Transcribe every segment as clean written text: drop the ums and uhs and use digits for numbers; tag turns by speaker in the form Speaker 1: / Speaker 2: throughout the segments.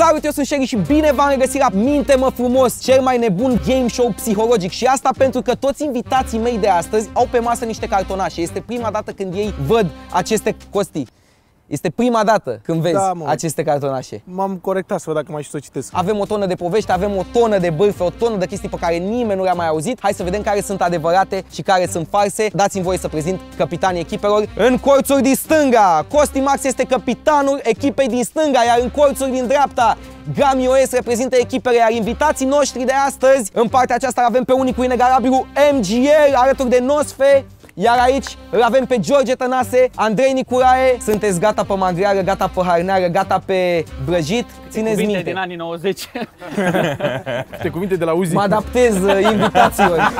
Speaker 1: Salut, eu sunt Sherry și bine v-am regăsit la Minte-mă frumos, cel mai nebun game show psihologic. Și asta pentru că toți invitații mei de astăzi au pe masă niște cartonașe. Este prima dată când ei văd aceste Costi. Este prima dată când vezi aceste cartonașe.
Speaker 2: M-am corectat să văd dacă mai știu să citesc.
Speaker 1: Avem o tonă de povești, avem o tonă de bârfe, o tonă de chestii pe care nimeni nu le-a mai auzit. Hai să vedem care sunt adevărate și care sunt false. Dați-mi voie să prezint capitanii echipelor. În colțuri din stânga, Costi Max este capitanul echipei din stânga, iar în colțuri din dreapta, Gami OS reprezintă echipele, iar invitații noștri de astăzi, în partea aceasta avem pe unicul inegalabilul MGL alături de Nosfe. Iar aici îl avem pe George Tănase, Andrei Niculae. Sunteți gata pe magreară, gata pe harneară, gata pe brăjit? Țineți
Speaker 3: cuvinte
Speaker 1: minte.
Speaker 3: Din anii 90.
Speaker 2: Niște cuvinte de la Uzi.
Speaker 1: Mă adaptez invitațiilor.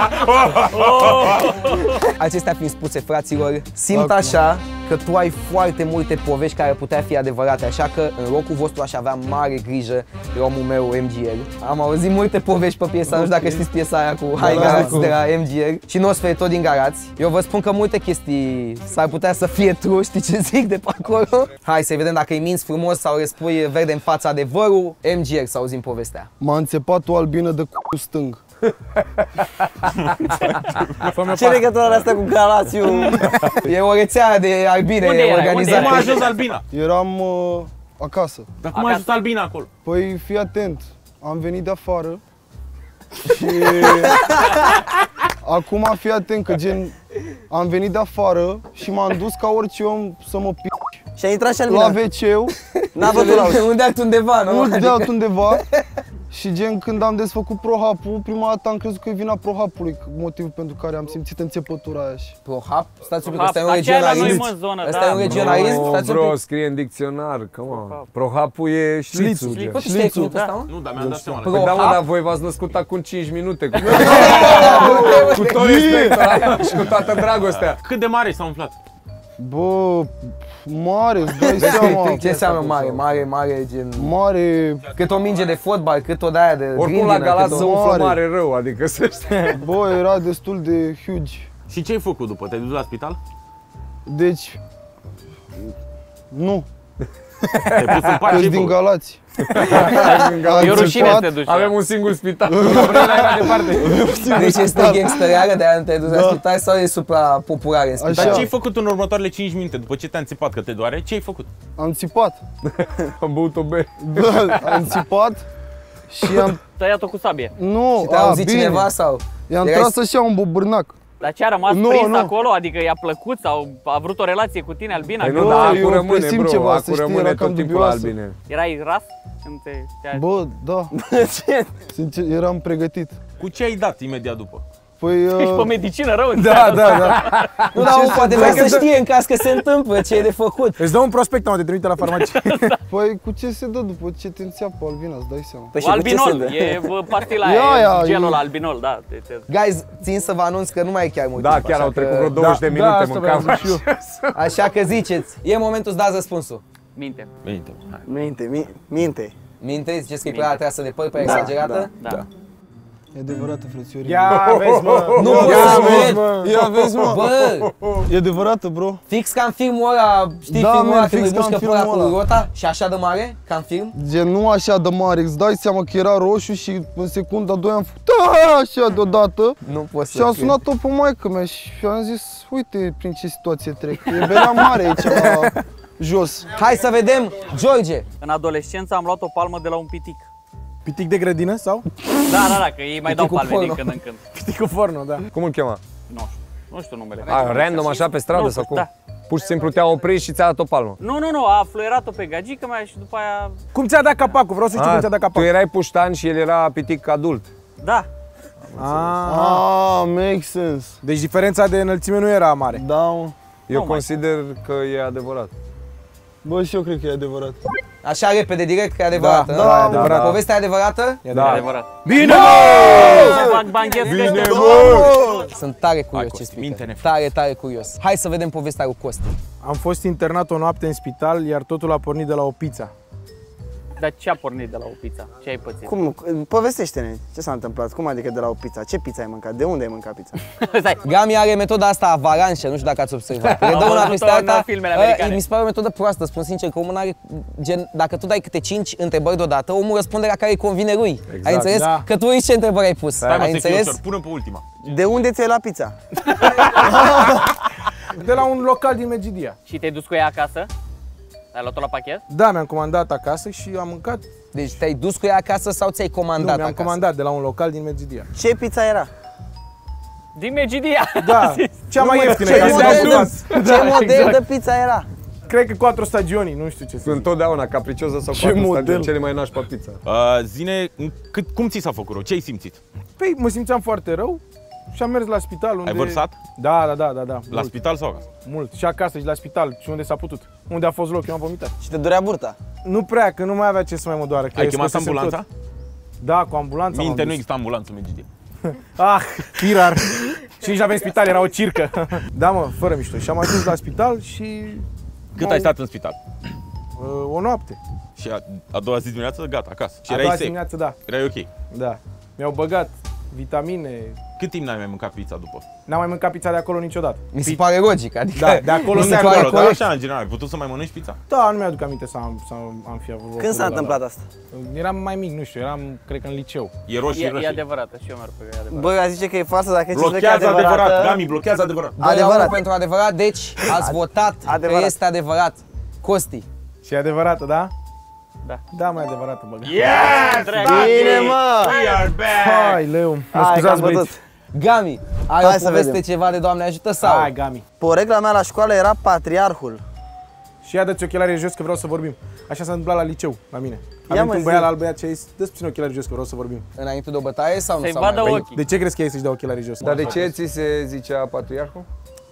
Speaker 1: Acestea fiind spuse, fraților, simt așa că tu ai foarte multe povești care putea fi adevărate, așa că în locul vostru aș avea mare grijă de omul meu MGL. Am auzit multe povești pe piesa, nu știu dacă știți piesa aia cu Hai Garați de la MGL și nu o să fie tot din Garați. Eu vă spun că multe chestii s-ar putea să fie true, știi ce zic de pe acolo? Hai să vedem dacă îi minți frumos sau le spui verde în fața adevărul. MGL, să auzim povestea.
Speaker 4: M-a înțepat o albină de cu stâng.
Speaker 1: Ce legătură are asta cu Galațiu? E o rețea de albine organizată.
Speaker 2: Cum a ajuns albina?
Speaker 4: Eram acasă.
Speaker 2: Dar cum a ajuns albina acolo?
Speaker 4: Păi fii atent, am venit de afară și acum fii atent că gen am venit de afară și m-am dus ca orice om să mă pici.
Speaker 1: Și a intrat și
Speaker 4: la
Speaker 1: albina.
Speaker 4: WC-ul.
Speaker 1: N-a văzut la unde undeva, nu?
Speaker 4: Unde undeva. Și gen când am desfăcut prohapul, prima dată am crezut că e vina prohapului, motivul pentru care am simțit înțepătura aia și...
Speaker 1: Prohap? Stați un pic, ăsta e un regionalist. Ăsta e un regionalist? Stați un
Speaker 5: bro,
Speaker 1: pic.
Speaker 5: scrie în dicționar, come on. Prohapul e șlițul.
Speaker 1: Poți să știi cuvântul ăsta, mă?
Speaker 2: Nu, dar mi-am dat seama.
Speaker 5: Păi da, mă, dar voi v-ați născut acum 5 minute. Cu tot respectul și cu toată dragostea.
Speaker 2: Cât de mare s-a umflat?
Speaker 4: Bă, mare, îți dai seama.
Speaker 1: Ce înseamnă mare? Mare gen...
Speaker 4: Mare...
Speaker 1: Cât o minge de fotbal, cât o de-aia de
Speaker 5: oricum la Galați se umflă mare rău, adică să știi.
Speaker 4: Bă, era destul de huge.
Speaker 2: Și ce ai făcut după? Te-ai dus la spital?
Speaker 4: Deci... Nu.
Speaker 2: Te-ai pus în pat?
Speaker 4: Că-s din Galați.
Speaker 3: E o rușine să te duci.
Speaker 5: Avem un singur spital.
Speaker 1: Deci este gangsterară, de-aia nu te-ai dus la spital sau e suprapopulară în spital?
Speaker 2: Dar ce ai făcut în următoarele 5 minute după ce te-a înțipat că te doare? Ce ai făcut?
Speaker 4: Am țipat.
Speaker 5: Am băut o bere.
Speaker 4: Bă, am țipat și am...
Speaker 3: Tăiat-o cu sabie.
Speaker 4: Nu,
Speaker 1: Și te-a auzit cineva sau?
Speaker 4: I-am tras așa un bobârnac.
Speaker 3: Dar ce a rămas prins acolo? Adică i-a plăcut sau a vrut o relație cu tine, albina?
Speaker 5: Nu, dar acu rămâne, bro,
Speaker 4: ceva,
Speaker 5: acu rămâne tot timpul la albine.
Speaker 3: Erai ras?
Speaker 4: Bă, da. Sincer, eram pregătit.
Speaker 2: Cu ce ai dat imediat după?
Speaker 4: Păi...
Speaker 3: Ești pe medicină rău?
Speaker 4: Da.
Speaker 1: Nu, dar poate vrea să știe în caz că se întâmplă ce e de făcut.
Speaker 2: Îți dă un prospect, mă, te trimite la farmacie.
Speaker 4: Păi cu ce se dă după ce te înțeapă albina, îți dai seama?
Speaker 1: Păi
Speaker 3: albinol, e pastila aia, gelul albinol, da.
Speaker 1: Guys, țin să vă anunț că nu mai e chiar mult
Speaker 5: Da,
Speaker 1: timp,
Speaker 5: chiar au trecut vreo 20 de minute, mâncam și eu.
Speaker 1: Așa că ziceți, e momentul să dați răspunsul.
Speaker 3: Minte.
Speaker 1: Minte, ziceți că e prea atrasă de păr, prea exagerată?
Speaker 3: Da.
Speaker 4: E adevărată, frățiorii.
Speaker 2: Ia vezi, mă.
Speaker 1: Nu pot să cred.
Speaker 4: Ia vezi, mă.
Speaker 1: Bă,
Speaker 4: E adevărată, bro.
Speaker 1: fix ca în filmul ăla, știi filmul ăla când îi mușcă păra cu rota și așa de mare, ca în film?
Speaker 4: Gen, nu așa de mare, îți dai seama că era roșu și în secunda 2 am făcut așa deodată.
Speaker 1: Nu pot să
Speaker 4: Și am sunat-o pe maică-mea și am zis, uite prin ce situație trec. E belea mare aici la jos.
Speaker 1: Hai să vedem, George.
Speaker 3: În adolescență am luat o palmă de la un pitic.
Speaker 2: Pitic de grădină sau?
Speaker 3: Da, că ei mai dau palme din când în când.
Speaker 2: Piticul porno, da.
Speaker 5: Cum îl chema?
Speaker 3: Nu știu numele.
Speaker 5: Random așa pe stradă sau cum?
Speaker 3: Da.
Speaker 5: Pur și simplu te-a oprit și ți-a dat o palmă.
Speaker 3: Nu, a fluierat-o pe gagică mea și după aia...
Speaker 2: Cum ți-a dat capacul? Vreau să știu cum ți-a dat
Speaker 5: Tu
Speaker 2: capacul.
Speaker 5: erai puștan și el era pitic adult.
Speaker 3: Da.
Speaker 4: Make sense.
Speaker 2: Deci diferența de înălțime nu era mare.
Speaker 4: Da, mă.
Speaker 5: Eu consider că e adevărat.
Speaker 4: Bă, și eu cred că e adevărat.
Speaker 1: Așa repede, direct, că e adevărată.
Speaker 4: Da, e adevărat.
Speaker 1: Povestea e adevărată?
Speaker 3: E adevărat.
Speaker 2: Bine!
Speaker 3: Fac banchetă.
Speaker 5: Bine,
Speaker 1: Sunt tare curios ce spică. Tare curios. Hai să vedem povestea cu Costi.
Speaker 2: Am fost internat o noapte în spital, iar totul a pornit de la o pizza.
Speaker 3: Dar ce a pornit de la o pizza? Ce ai pățit?
Speaker 6: Cum? Povestește-ne, ce s-a întâmplat? Cum adică de la o pizza? Ce pizza ai mâncat? De unde ai mâncat pizza?
Speaker 3: Stai.
Speaker 1: Gami are metoda asta avalanșă, nu știu dacă ați observat. Le dă una peste alta.
Speaker 3: Filmele americane.
Speaker 1: Mi se pare o metodă proastă, spun sincer, că omul are gen, dacă tu dai câte 5 întrebări deodată, omul răspunde la care îi convine lui.
Speaker 5: Exact.
Speaker 1: Ai înțeles?
Speaker 4: Da.
Speaker 1: Că tu uiți ce întrebări ai pus.
Speaker 2: Stai mă,
Speaker 1: Ai
Speaker 2: să fie
Speaker 1: înțeles?
Speaker 2: ușor, pune pe ultima.
Speaker 6: De unde ți-ai luat pizza?
Speaker 7: De la un local din Medgidia.
Speaker 3: Și te-ai dus cu ea acasă? Ai luat-o la pachet?
Speaker 7: Da, mi-am comandat acasă și am mâncat.
Speaker 1: Deci te-ai dus cu ea acasă sau ți-ai
Speaker 7: Nu,
Speaker 1: comandat
Speaker 7: mi-am
Speaker 1: acasă?
Speaker 7: comandat de la un local din Medgidia.
Speaker 6: Ce pizza era?
Speaker 3: Din Medgidia.
Speaker 7: Da, cea mai ieftină.
Speaker 6: Ce
Speaker 7: ca să
Speaker 6: model,
Speaker 7: dau
Speaker 6: ce model de pizza era?
Speaker 7: Cred că 4 stagionii, nu știu ce să zic.
Speaker 5: Întotdeauna capricioză sau
Speaker 4: Ce
Speaker 5: 4
Speaker 4: model?
Speaker 5: stadion, cele mai nașpa pizza.
Speaker 2: Zine, cum ți s-a făcut rău? Ce ai simțit?
Speaker 7: Păi mă simțeam foarte rău și am mers la spital unde...
Speaker 2: Ai vărsat?
Speaker 7: Da.
Speaker 2: La
Speaker 7: Mult,
Speaker 2: spital sau acasă?
Speaker 7: mult. Și acasă și la spital și unde s-a putut. Unde a fost loc, eu am vomitat.
Speaker 6: Și te durea burta?
Speaker 7: Nu prea, că nu mai avea ce să mai mă doară. Că
Speaker 2: Ai
Speaker 7: eu
Speaker 2: chemat
Speaker 7: scosesem
Speaker 2: ambulanța?
Speaker 7: tot. Da, cu ambulanța
Speaker 2: Minte,
Speaker 7: m-am
Speaker 2: nu
Speaker 7: dus.
Speaker 2: există ambulanță în Medgidia.
Speaker 7: Ah, firar. Și nici n-aveam spital, era o circă. Da, mă, fără mișto. Și am ajuns la spital și...
Speaker 2: Cât ai stat în spital?
Speaker 7: O noapte.
Speaker 2: Și a doua zi dimineață, gata, acasă. Și
Speaker 7: A
Speaker 2: erai
Speaker 7: doua
Speaker 2: safe,
Speaker 7: dimineață, da.
Speaker 2: erai ok.
Speaker 7: Da. Mi-au băgat vitamine.
Speaker 2: Cât timp n-ai mai mâncat pizza după?
Speaker 7: N-am mai mâncat pizza de acolo niciodată.
Speaker 1: Mi se pare logic, adică...
Speaker 7: Da, de acolo
Speaker 1: mi se
Speaker 7: se
Speaker 1: pare
Speaker 2: Acolo, dar
Speaker 1: corect.
Speaker 2: așa, în general, ai putut să mai mănânci pizza?
Speaker 7: Da, nu mi-aduc aminte să am fi avut.
Speaker 6: Când s-a întâmplat asta?
Speaker 7: Eram mai mic, nu știu, eram, cred că în liceu.
Speaker 2: E roșie,
Speaker 3: E
Speaker 2: roșie.
Speaker 3: adevărată și eu merg pe ea adevărată.
Speaker 6: Bă, a zice că e falsă, dacă știți că e
Speaker 2: Blochează adevărat,
Speaker 6: adevărată...
Speaker 2: Gami, blochează adevărat.
Speaker 6: Adevărat.
Speaker 1: Pentru adevărat, deci ați votat
Speaker 6: adevărat.
Speaker 1: că este adevărat. Costi.
Speaker 7: Și e adevărată, da?
Speaker 3: Da.
Speaker 7: Da, mai adevărată, bă.
Speaker 2: Yes!
Speaker 6: Bine, mă!
Speaker 2: We are back!
Speaker 7: Hai, leu. Mă
Speaker 6: Hai, că am
Speaker 7: scuzați,
Speaker 6: bătut.
Speaker 7: băieți.
Speaker 1: Gami, ai
Speaker 6: Hai
Speaker 1: o
Speaker 6: să
Speaker 1: poveste
Speaker 6: vedem.
Speaker 1: ceva de Doamne ajută sau?
Speaker 7: Hai, Gami.
Speaker 6: Porecla mea la școală era patriarhul.
Speaker 7: Și ia dă-ți ochelarii jos că vreau să vorbim. Așa s-a întâmplat la liceu, la mine. A
Speaker 6: Ia
Speaker 7: venit
Speaker 6: mă,
Speaker 7: un băiat
Speaker 6: zi.
Speaker 7: la alt băiat și a zis, dă-ți puțin ochelarii jos că vreau să vorbim.
Speaker 1: Înainte de o bătaie sau nu?
Speaker 3: Să-i
Speaker 1: sau
Speaker 3: vadă
Speaker 1: mai?
Speaker 3: ochii.
Speaker 7: De ce crezi că ei să-și dea ochelarii jos?
Speaker 5: Dar de ce ți se zicea patriarhul?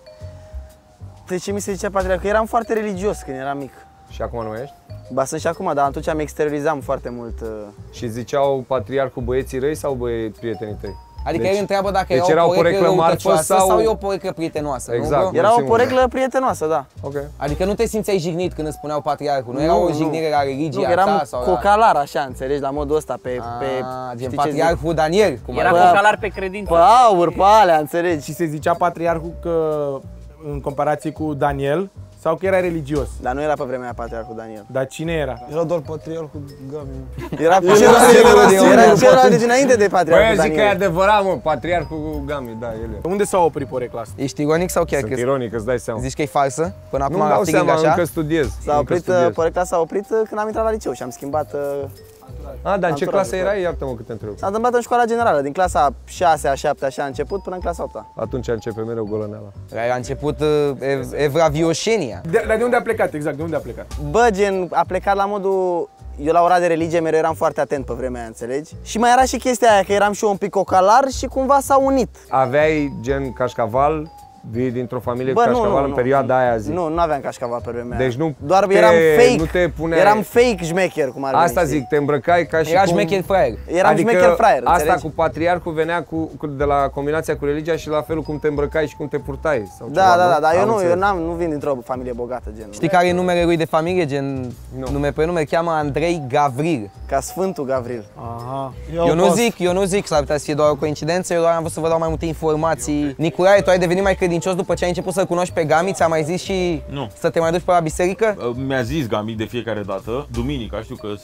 Speaker 6: De ce mi se zicea patriarh? Că eram foarte religios când eram mic.
Speaker 5: Și acum nu ești?
Speaker 6: Ba sunt și acum, dar atunci mi exteriorizam foarte mult.
Speaker 5: Și ziceau patriarhul băieții răi sau prietenii tăi?
Speaker 1: Adică
Speaker 5: Deci-
Speaker 1: el întreabă dacă
Speaker 5: deci
Speaker 1: era
Speaker 5: era
Speaker 1: o
Speaker 5: o
Speaker 1: poreclă
Speaker 5: poreclă marfă
Speaker 1: răutăcioasă
Speaker 5: sau-
Speaker 1: sau e o poreclă prietenoasă,
Speaker 5: Exact.
Speaker 1: nu bă?
Speaker 6: Era o
Speaker 5: Mulțumim.
Speaker 6: poreclă prietenoasă, da.
Speaker 5: Ok.
Speaker 1: Adică nu te simțeai jignit când îți spuneau patriarhul, nu era o jignire la
Speaker 6: Nu,
Speaker 1: religia
Speaker 6: că eram
Speaker 1: ta sau la...
Speaker 6: cocalar așa, înțelegi, la modul ăsta, pe
Speaker 1: Gen
Speaker 6: știi ce zic?
Speaker 1: patriarhul Daniel, cum
Speaker 3: Era
Speaker 1: ar
Speaker 6: Bă,
Speaker 3: cocalar pe credință.
Speaker 6: Pe aur, pe alea, înțelegi?
Speaker 7: Și se zicea patriarhul că în comparație cu Daniel sau că era religios?
Speaker 6: Dar nu era pe vremea aia patriarhul Daniel.
Speaker 7: Dar cine era?
Speaker 4: Era doar patriarhul Gami.
Speaker 6: Era
Speaker 1: era
Speaker 6: celălalt de dinainte de
Speaker 5: Băi,
Speaker 6: patriarhul
Speaker 5: eu zic că e
Speaker 6: Daniel.
Speaker 5: adevărat, mă, patriarhul Gami, da, el e.
Speaker 7: Unde s-a oprit porecla asta?
Speaker 1: Ești ironic sau chiar
Speaker 5: Sunt
Speaker 1: crezi?
Speaker 5: ironic, îți dai seama.
Speaker 1: Zici că e falsă? Până acum
Speaker 5: Nu-mi
Speaker 1: la
Speaker 5: dau
Speaker 1: feeling
Speaker 5: seama,
Speaker 1: așa?
Speaker 5: încă studiez.
Speaker 6: S-a oprit, porecla s-a oprit când am intrat la liceu și am schimbat.
Speaker 5: A, dar în ce
Speaker 6: Anturajul,
Speaker 5: clasă
Speaker 6: da.
Speaker 5: erai? Iartă-mă cât te întreb.
Speaker 6: S-a întâmplat în școala generală, din clasa 6-a, 7-a așa a început până în clasa 8-a.
Speaker 5: Atunci începe mereu golăneala.
Speaker 1: La început Evravioșenia.
Speaker 7: Dar de unde a plecat, exact, de unde a plecat?
Speaker 6: Bă, gen, a plecat la modul... Eu la ora de religie mereu eram foarte atent pe vremea aia, înțelegi? Și mai era și chestia aia, că eram și eu un pic cocalar și cumva s-a unit.
Speaker 5: Aveai gen cașcaval? Vii dintr-o familie
Speaker 6: Bă,
Speaker 5: cu cașcaval în perioada aia, zic.
Speaker 6: Nu aveam cașcaval pe vremea
Speaker 5: Deci
Speaker 6: aia.
Speaker 5: nu
Speaker 6: Doar
Speaker 5: te-
Speaker 6: eram fake.
Speaker 5: nu te puneai-
Speaker 6: Eram fake șmecher, cum ar veni,
Speaker 5: Asta
Speaker 6: știi?
Speaker 5: zic, te îmbrăcai ca și
Speaker 1: Era
Speaker 5: cum...
Speaker 1: șmecher fraier.
Speaker 6: Eram șmecher fraier,
Speaker 5: asta
Speaker 6: înțelegi?
Speaker 5: cu patriarhul venea de la combinația cu religia și la felul cum te îmbrăcai și cum te purtai. Sau
Speaker 6: Da,
Speaker 5: ceva,
Speaker 6: da,
Speaker 5: nu?
Speaker 6: da, dar eu
Speaker 5: Am
Speaker 6: nu,
Speaker 5: înțeles.
Speaker 6: nu vin dintr-o familie bogată, gen.
Speaker 1: Știi care e numele lui de familie? Gen
Speaker 5: Nu.
Speaker 1: nume pe nume, cheamă Andrei Gavril.
Speaker 6: Ca Sfântul Gavril.
Speaker 7: Aha.
Speaker 1: Eu nu zic, s-ar putea să fie doar o coincidență, eu doar am vrut să vă dau mai multe informații. Nicolae, tu ai devenit mai credincios după ce ai început să-l cunoști pe Gami, ți-a mai zis și
Speaker 2: Nu.
Speaker 1: să te mai duci pe la biserică?
Speaker 2: Mi-a zis Gami de fiecare dată, duminica, știu că se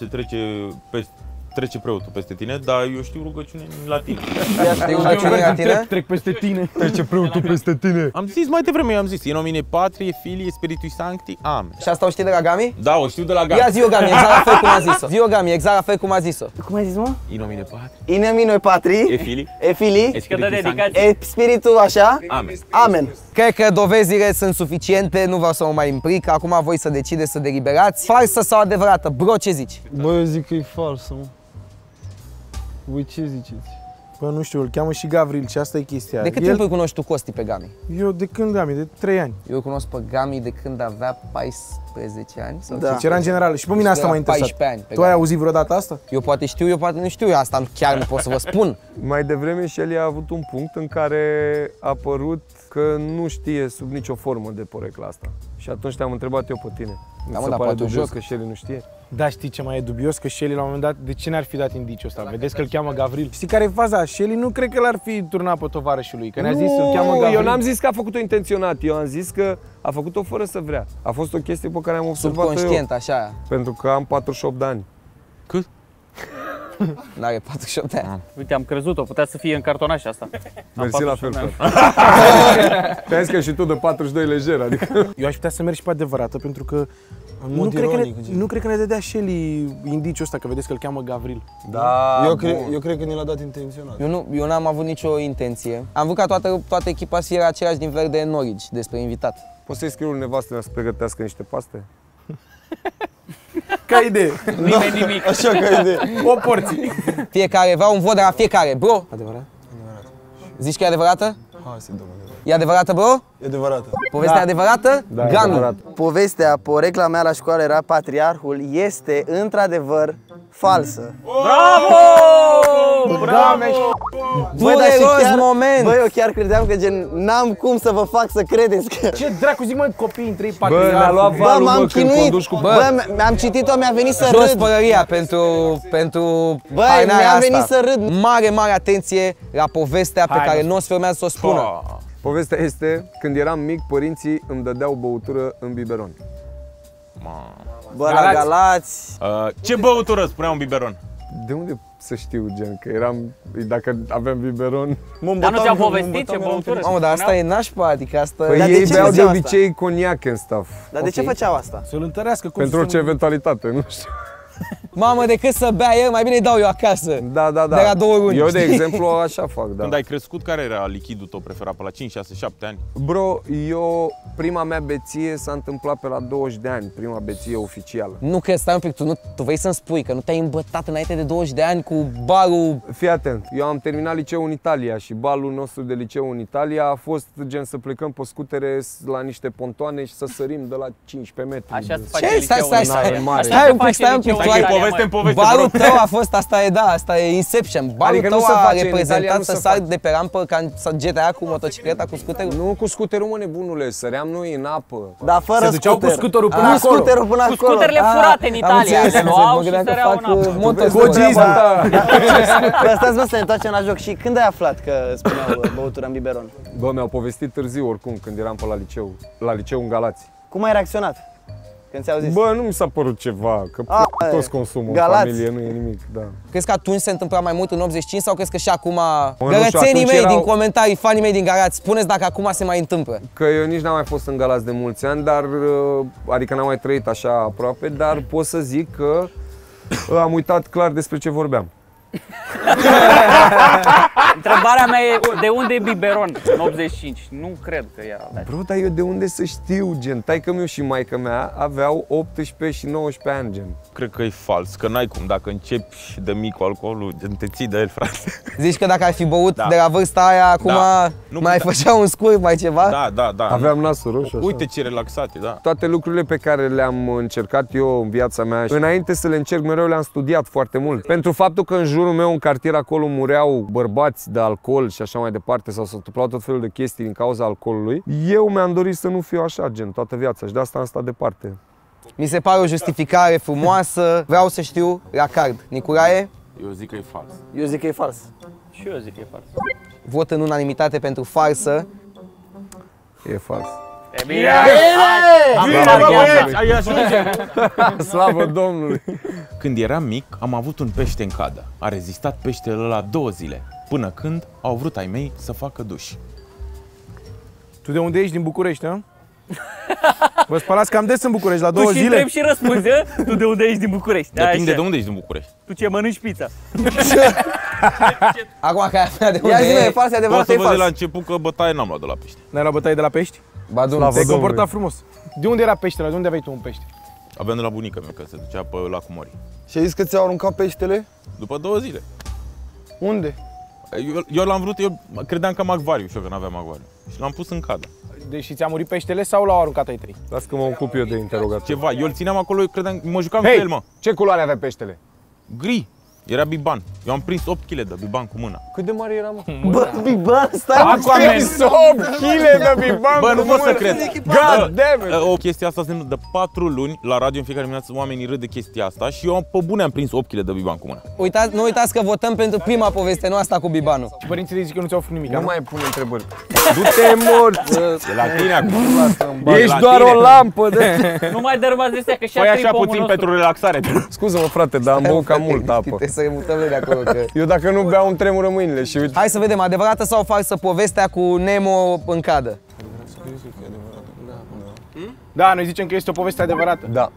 Speaker 2: trece preotul peste tine, dar eu știu rugăciune în latină.
Speaker 1: Știi rugăciunea la tine?
Speaker 7: Trec peste tine.
Speaker 5: Trece preotul peste tine.
Speaker 2: Am zis mai devreme, am zis, in nomine Patrie, Filii, Spiritui Sancti, Amen.
Speaker 1: Și asta o știi de la Gami?
Speaker 2: Da, o știu de la Gami.
Speaker 1: Ia zi-o Gami, exact la fel cum a zis-o. Zi-o Gami, exact la fel cum a zis-o.
Speaker 6: Cum ai zis, mă?
Speaker 2: In nomine Patrie,
Speaker 6: In nomine Patri,
Speaker 2: e Filii,
Speaker 6: e Filii,
Speaker 2: e
Speaker 3: Că dă
Speaker 2: Spiritui Sancti,
Speaker 3: dedicație.
Speaker 6: e Spiritul, așa?
Speaker 2: Amen.
Speaker 6: Amen.
Speaker 1: Cred că dovezile sunt suficiente, nu vreau să mă mai implic, acum voi să decideți, să deliberați. Falsă sau adevărată? Bro, ce zici?
Speaker 4: Bă, eu zic că e falsă, mă. Voi ce ziceți?
Speaker 7: Bă, nu știu, îl cheamă și Gavril și asta e chestia.
Speaker 1: De cât timp îl cunoști tu, Costi, pe Gami?
Speaker 7: Eu de când Gami, de 3 ani.
Speaker 1: Eu îl cunosc pe Gami de când avea 14 ani. Sau
Speaker 6: Da.
Speaker 7: Deci era în general. Și pe mine asta m-a interesat.
Speaker 1: 14 ani pe
Speaker 7: Tu ai
Speaker 1: Gami.
Speaker 7: auzit vreodată asta?
Speaker 1: Eu poate știu, eu poate nu știu, eu asta chiar nu pot să vă spun.
Speaker 5: Mai devreme și el a avut un punct în care a părut că nu știe sub nicio formă de porecla asta. Și atunci te-am întrebat eu pe tine.
Speaker 1: Da, mă,
Speaker 5: Se
Speaker 1: dar
Speaker 5: pare
Speaker 1: poate un
Speaker 5: dubios
Speaker 1: joc.
Speaker 5: că și el nu știe.
Speaker 7: Da, știi ce mai e dubios? Că Shelly la un moment dat, de ce n-ar fi dat indiciul ăsta? Vedeți că îl cheamă Gavril. Știi care e faza? Shelly nu cred că l-ar fi turnat pe tovarășul lui, că ne-a zis, îl cheamă Gavril.
Speaker 5: Eu n-am zis că a făcut-o intenționat, eu am zis că a făcut-o fără să vrea. A fost o chestie pe care am observat-o eu.
Speaker 1: Subconștient, așa.
Speaker 5: Pentru că am 48 de ani.
Speaker 2: Cât?
Speaker 1: N-are 48 de ani.
Speaker 3: Uite, am crezut-o, putea să fie în cartonaș asta.
Speaker 5: Mersi la fel, frate. Te-ai zis că și tu de 42 lejer, adică...
Speaker 7: Eu aș putea să merg și pe adevărată, pentru că nu cred că ne dădea Shelly indiciul ăsta, că vedeți că îl cheamă Gavril.
Speaker 5: Da,
Speaker 4: Eu cred că ne l-a dat intenționat.
Speaker 1: Eu n-am avut nicio intenție. Am vrut ca toată echipa să fie același nivel de knowledge despre invitat.
Speaker 5: Poți să-i scriu lui nevastă mea să pregătească niște paste?
Speaker 7: Ca idee.
Speaker 3: Nimeni nimic.
Speaker 4: Așa ca idee.
Speaker 7: O porție.
Speaker 1: Fiecare, vreau un vot de la fiecare. Bro,
Speaker 4: Adevărat?
Speaker 1: zici că e adevărată?
Speaker 4: Hai să dăm adevărat.
Speaker 1: E adevărată, bro?
Speaker 4: E adevărată.
Speaker 1: Povestea e adevărată?
Speaker 5: Da, e
Speaker 1: Gami.
Speaker 5: adevărat.
Speaker 6: Povestea, porecla mea la școală era patriarhul, este într-adevăr falsă.
Speaker 3: Bravo! Bravo!
Speaker 1: Dureros moment!
Speaker 6: Băi, eu chiar credeam că gen, n-am cum să vă fac să credeți că...
Speaker 7: Ce dracu zic, mă, copiii între ei
Speaker 5: Bă, mi-a
Speaker 7: patriarhi.
Speaker 5: luat
Speaker 6: Bă,
Speaker 5: valul,
Speaker 6: m-am
Speaker 5: mă, când
Speaker 6: chinuit,
Speaker 5: conduci cu...
Speaker 6: bă, mi-am citit-o, mi-a venit să
Speaker 1: Jos
Speaker 6: râd.
Speaker 1: părăria pentru
Speaker 6: Băi,
Speaker 1: hainarea
Speaker 6: mi-a
Speaker 1: asta.
Speaker 6: venit să râd.
Speaker 1: Mare atenție la povestea pe care nu o să urmează să o spună.
Speaker 5: Povestea este, când eram mic, părinții îmi dădeau băutură în biberon.
Speaker 6: Bă, la Galați.
Speaker 2: Ce băutură spunea un biberon?
Speaker 5: De unde să știu, gen, că eram... Dacă aveam biberon...
Speaker 3: Dar nu ți-au povestit ce băutură?
Speaker 1: Mamă, dar asta e nașpa, adică asta...
Speaker 5: Păi
Speaker 6: Dar de
Speaker 5: ei
Speaker 6: ce
Speaker 5: beau de
Speaker 6: făceau
Speaker 5: obicei coniac în stuff.
Speaker 6: Dar de ce făceau asta?
Speaker 7: Să-l întărească cum
Speaker 5: Pentru orice eventualitate, nu știu.
Speaker 1: Mamă, decât să bea el, mai bine îi dau eu acasă.
Speaker 5: Da, da, da.
Speaker 1: De la 2 luni,
Speaker 5: Eu, de
Speaker 1: știi?
Speaker 5: exemplu, așa fac, da.
Speaker 2: Când ai crescut, care era lichidul tău preferat? Pe la 5, 6, 7 ani?
Speaker 5: Bro, eu, prima mea beție s-a întâmplat pe la 20 de ani, prima beție oficială.
Speaker 1: Nu că stai un pic, tu vrei să-mi spui că nu te-ai îmbătat înainte de 20 de ani cu barul...
Speaker 5: Fii atent, eu am terminat liceul în Italia și balul nostru de liceu în Italia a fost gen să plecăm pe scutere la niște pontoane și să sărim de la 15 metri.
Speaker 3: Așa se face
Speaker 1: Ce? Stai,
Speaker 3: liceul
Speaker 1: stai,
Speaker 3: în
Speaker 1: stai,
Speaker 3: Italia.
Speaker 1: stai
Speaker 3: Așa se
Speaker 1: un pic,
Speaker 3: face
Speaker 1: stai un pic,
Speaker 3: liceul
Speaker 1: tu
Speaker 3: în
Speaker 1: ai
Speaker 3: Italia,
Speaker 2: poveste
Speaker 3: mă.
Speaker 2: în poveste.
Speaker 1: Barul tău a fost, asta e Inception. Barul
Speaker 5: Adică
Speaker 1: tău
Speaker 5: nu se
Speaker 1: a
Speaker 5: face, în Italia
Speaker 1: reprezentat
Speaker 5: nu
Speaker 1: să
Speaker 5: se
Speaker 1: sari
Speaker 5: face.
Speaker 1: de pe rampă ca în GTA cu motocicleta, cu scuterul?
Speaker 5: Nu cu scuterul, mă, nebunule, săream noi în apă.
Speaker 6: Dar fără
Speaker 7: Se duceau cu scuterul până
Speaker 6: Nu
Speaker 7: acolo.
Speaker 6: scuterul până
Speaker 3: Cu
Speaker 6: acolo.
Speaker 3: scuterele furate în Italia, le luau și săreau în apă.
Speaker 6: Bă, stați, mă, să ne întoarcem la joc. Și când ai aflat că spuneau băutură în biberon?
Speaker 5: Bă, mi-au povestit târziu oricum, când eram pe la liceu în Galați.
Speaker 6: Cum ai reacționat când ți-au zis?
Speaker 5: Bă, nu mi s-a părut ceva, că toți consumă în
Speaker 6: Galați.
Speaker 5: familie, nu e nimic, da.
Speaker 1: Crezi că atunci se întâmpla mai mult în 85 sau crezi că și acum
Speaker 5: știu,
Speaker 1: gălățenii
Speaker 5: atunci
Speaker 1: mei
Speaker 5: erau-
Speaker 1: din comentarii, fanii mei din Galați, spuneți dacă acum se mai întâmplă?
Speaker 5: Că eu nici n-am mai fost în Galați de mulți ani, dar, adică n-am mai trăit așa aproape, dar pot să zic că am uitat clar despre ce vorbeam.
Speaker 3: Întrebarea mea e, de unde e biberon în 85? Nu cred că era.
Speaker 5: Bro, dar eu de unde să știu, gen? Taică-miu și maică mea aveau 18 și 19 ani, gen.
Speaker 2: Cred că e fals, că n-ai cum. Dacă începi de mic cu alcoolul, gen te ții de el, frate.
Speaker 1: Zici că dacă ai fi băut
Speaker 2: Da.
Speaker 1: de la vârsta aia, acum
Speaker 2: Da. Nu
Speaker 1: mai
Speaker 2: putea.
Speaker 1: făcea un scurt, mai ceva?
Speaker 2: Da.
Speaker 5: Aveam nasul roșu, așa.
Speaker 2: Uite ce relaxate, da.
Speaker 5: Toate lucrurile pe care le-am încercat eu în viața mea, înainte să le încerc mereu le-am studiat foarte mult. Pentru faptul că în jurul meu, în cartier, acolo mureau bărbați de alcool și așa mai departe, sau s-au întâmplat tot felul de chestii din cauza alcoolului, eu mi-am dorit să nu fiu așa, gen, toată viața și de asta am stat departe.
Speaker 1: Mi se pare o justificare frumoasă. Vreau să știu la card. Nicolae,
Speaker 2: Eu zic că e fals.
Speaker 6: Eu zic că e fals.
Speaker 3: Și eu zic că e fals.
Speaker 1: vot în unanimitate pentru farsă.
Speaker 5: E fals.
Speaker 3: E bine! Am marchează.
Speaker 5: Slavă Domnului!
Speaker 2: Când eram mic, am avut un pește în cadă. A rezistat peștele ăla 2 zile, până când au vrut ai mei să facă duș.
Speaker 7: Tu de unde ești? Din București, nu? Vă spălați cam des în București, la 2
Speaker 3: Tu și
Speaker 7: zile?
Speaker 3: întrebi și răspunzi, a? Tu de unde ești din București?
Speaker 2: Depinde
Speaker 3: Așa.
Speaker 2: de unde ești din București.
Speaker 3: Tu ce mănânci pizza?
Speaker 1: Acum că ai aflat de
Speaker 6: Ia
Speaker 1: unde
Speaker 6: zi-mi, e
Speaker 1: e.
Speaker 6: fals, e
Speaker 2: Poți
Speaker 6: adevărat,
Speaker 2: să
Speaker 6: e
Speaker 2: văd de la
Speaker 6: fals.
Speaker 2: început că bătaie n-am luat de la pește.
Speaker 7: N-ai la bătaie de la pești?
Speaker 1: Ba,
Speaker 7: Te-ai
Speaker 5: Domnului.
Speaker 7: comportat frumos. De unde era peștele? De unde aveai tu un pește?
Speaker 2: Aveam de la bunica mea, că se ducea pe lacul Mori.
Speaker 4: Și ai zis că ți-au aruncat peștele?
Speaker 2: După 2 zile.
Speaker 4: Unde?
Speaker 2: Eu l-am vrut, eu credeam că am acvariu și eu că n-aveam acvariu. Și l-am pus în cadă.
Speaker 7: Deși ți-a murit peștele sau l-au aruncat ai trei?
Speaker 5: Las că mă ocup eu de interogativ.
Speaker 2: Ceva, eu îl țineam acolo, eu credeam, mă jucam
Speaker 5: Hei,
Speaker 2: cu el, mă.
Speaker 5: ce culoare avea peștele?
Speaker 2: Gri. Era biban. Eu am prins 8 kg de biban cu mâna.
Speaker 5: Cât de mare era, mă?
Speaker 6: Bă, Big Bang, stai mă,
Speaker 2: Aquaman!
Speaker 5: 8 kg de biban.
Speaker 2: Bă, nu pot să cred.
Speaker 5: God damn it!
Speaker 2: O chestie asta de 4 luni la radio în fiecare dimineață oamenii râd de chestia asta și eu pe bune am prins 8 kg de biban cu mâna.
Speaker 1: Nu uitați că votăm pentru prima poveste, nu asta cu bibanul.
Speaker 7: Și părinții zic că nu ți-au făcut nimic.
Speaker 5: Nu mai pun întrebări. Du-te morți!
Speaker 2: E la tine acum.
Speaker 5: Ești doar o lampă de...
Speaker 3: Nu mai dărâmați de astea că și-a
Speaker 2: Păi
Speaker 3: trip
Speaker 2: așa
Speaker 3: omul
Speaker 2: puțin
Speaker 3: nostru.
Speaker 2: pentru relaxare.
Speaker 5: Scuză-mă, frate, dar am băut cam mult apă.
Speaker 1: Trebuie să remutăm de acolo că...
Speaker 5: Eu dacă nu beau îmi tremură mâinile și uite.
Speaker 1: Hai să vedem, adevărată sau falsă povestea cu Nemo în cadă?
Speaker 7: Da, noi zicem că este o poveste adevărată.
Speaker 5: Da.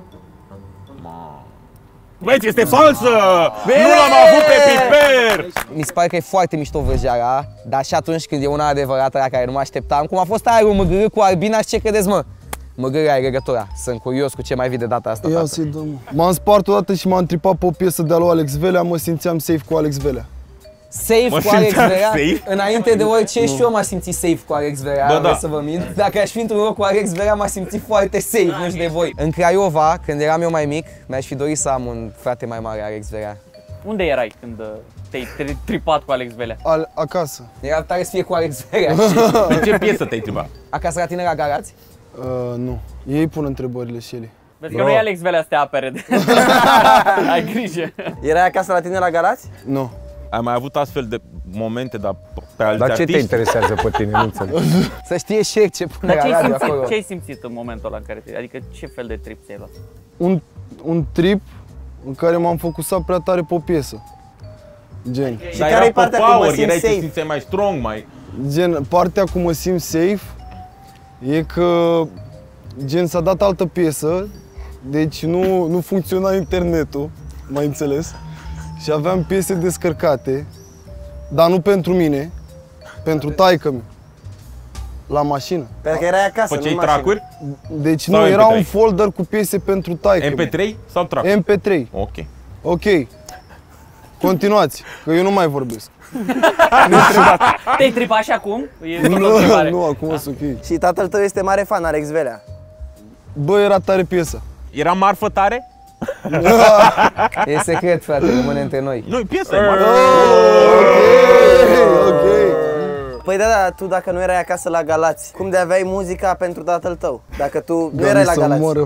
Speaker 2: Băieți, este falsă! Nu l-am avut pe piper!
Speaker 1: Mi se pare că e foarte mișto vrăjeala, dar și atunci când e una adevărată la care nu mă așteptam, cum a fost aia lui Măgărâ cu Albina și ce credeți, mă? Măgărâ ai legătura. Sunt curios cu ce mai vii de data asta,
Speaker 4: Ia
Speaker 1: tată.
Speaker 4: să-i dăm. M-am spart odată și m-am tripat pe o piesă de-a lui Alex Velea, mă simțeam safe cu Alex Velea.
Speaker 1: Safe
Speaker 2: Mă
Speaker 1: cu Alex
Speaker 2: simțeam
Speaker 1: Velea?
Speaker 2: safe?
Speaker 1: Înainte de orice și eu m-aș simți safe cu Alex Velea,
Speaker 2: Bă, da.
Speaker 1: să vă mint. Dacă aș fi într-un loc cu Alex Velea, m-aș simți foarte safe, nu știu de voi. În Craiova, când eram eu mai mic, mi-aș fi dorit să am un frate mai mare, Alex Velea.
Speaker 3: Unde erai când te-ai tripat cu Alex Velea?
Speaker 4: Acasă.
Speaker 1: Era tare să fie cu Alex Velea.
Speaker 2: În ce piesă te-ai tribat?
Speaker 1: Acasă la tine la Galați?
Speaker 4: Nu. Ei pun întrebările și ele.
Speaker 3: Vezi că nu e Alex Velea să te apere. Ai grijă.
Speaker 6: Erai acasă la tine la Galați?
Speaker 4: Nu.
Speaker 2: Ai mai avut astfel de momente, dar pe alți
Speaker 5: Dar ce te
Speaker 2: artiști?
Speaker 5: interesează pe tine? Nu înțeleg.
Speaker 1: Să știe și ce pune
Speaker 3: Dar
Speaker 1: la radio acolo.
Speaker 3: ce ai simțit în momentul ăla în care adică ce fel de trip ți-ai luat?
Speaker 4: Un trip în care m-am focusat prea tare pe o piesă. Gen.
Speaker 6: Și
Speaker 2: Dar
Speaker 6: care e
Speaker 2: era
Speaker 6: partea
Speaker 2: pe
Speaker 6: cum mă
Speaker 2: power,
Speaker 6: simt
Speaker 2: erai, te
Speaker 6: safe?
Speaker 2: simțeai mai strong, mai...
Speaker 4: Gen, partea cum mă simt safe e că gen s-a dat altă piesă, deci nu funcționa internetul, mai înțeles? Și aveam piese descărcate, dar nu pentru mine, pentru taică-mi, la mașină.
Speaker 6: Pentru că erai acasă,
Speaker 2: Făceai
Speaker 6: nu în mașină.
Speaker 2: tracuri?
Speaker 4: Deci
Speaker 2: Sau
Speaker 4: nu, era
Speaker 2: MP3?
Speaker 4: un folder cu piese pentru taică-mi.
Speaker 2: MP3 sau tracuri?
Speaker 4: MP3.
Speaker 2: Ok.
Speaker 4: Ok. Continuați, că eu nu mai vorbesc.
Speaker 3: Te-ai tripat și acum? E tot o întrebare.
Speaker 4: Nu, acum sunt ok.
Speaker 6: Și tatăl tău este mare fan, Alex Velea.
Speaker 4: Bă, era tare piesa.
Speaker 2: Era marfă tare?
Speaker 1: E secret, frate, rămâne între noi.
Speaker 2: Nu, e piesă, e marfă.
Speaker 4: Ok.
Speaker 6: Păi da, tu dacă nu erai acasă la Galați, cum de aveai muzica pentru tatăl tău? Dacă tu nu
Speaker 4: Doamne,
Speaker 6: erai la
Speaker 4: să
Speaker 6: Galați.
Speaker 4: moară